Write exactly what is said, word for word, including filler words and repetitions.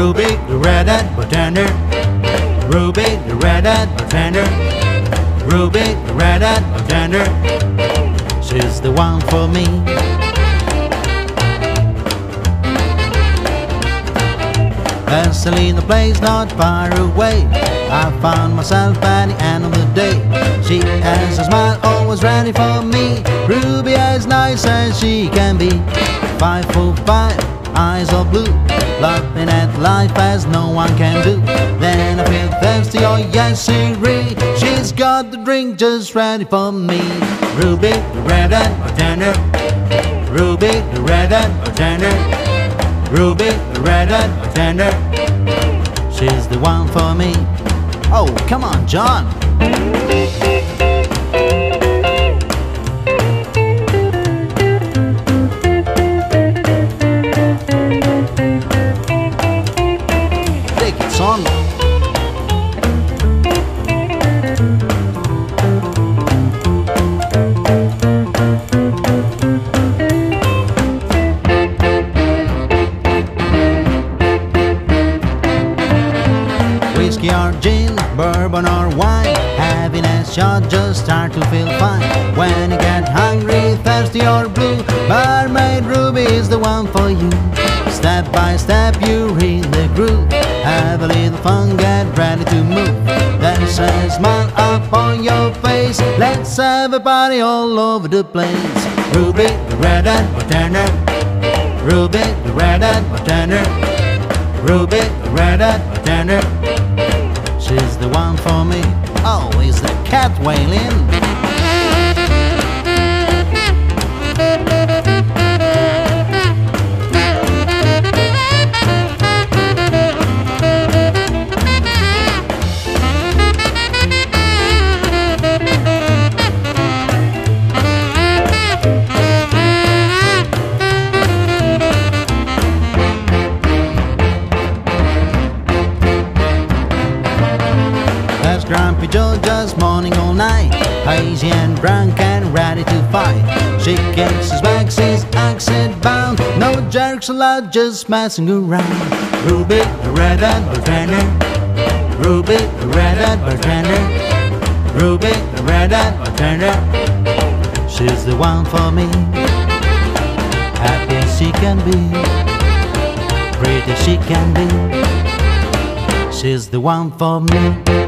Ruby, the red-eyed bartender. Ruby, the red-eyed bartender. Ruby, the red-eyed bartender. She's the one for me. Vaseline, the place not far away. I found myself at the end of the day. She has a smile always ready for me. Ruby as nice as she can be. Five foot five, eyes of blue, laughing at life as no one can do. Then I feel thirsty, oh yes siree. She's got the drink just ready for me. Ruby, the red-eyed bartender. Ruby, the red-eyed bartender. Ruby, the red-eyed bartender. She's the one for me. Oh, come on, John. Take it, son. Whiskey or gin, bourbon or wine, having a shot just start to feel fine. When you get hungry, thirsty or blue, barmaid Ruby is the one for you. Step by step you read the groove, have a little fun, get ready to move. There's a smile up on your face, let's have a party all over the place. Ruby, the red-eyed bartender. Ruby, the red-eyed bartender. Ruby, the red-eyed bartender. She's the one for me. Oh, is the cat wailing? Grumpy Joe just mourning all night, hazy and drunk and ready to fight. She kicks his back, she's exit bound, no jerks allowed, just messing around. Ruby, the red-eyed bartender. Ruby, the red-eyed bartender. Ruby, the red-eyed bartender. She's the one for me. Happy as she can be, pretty as she can be. She's the one for me.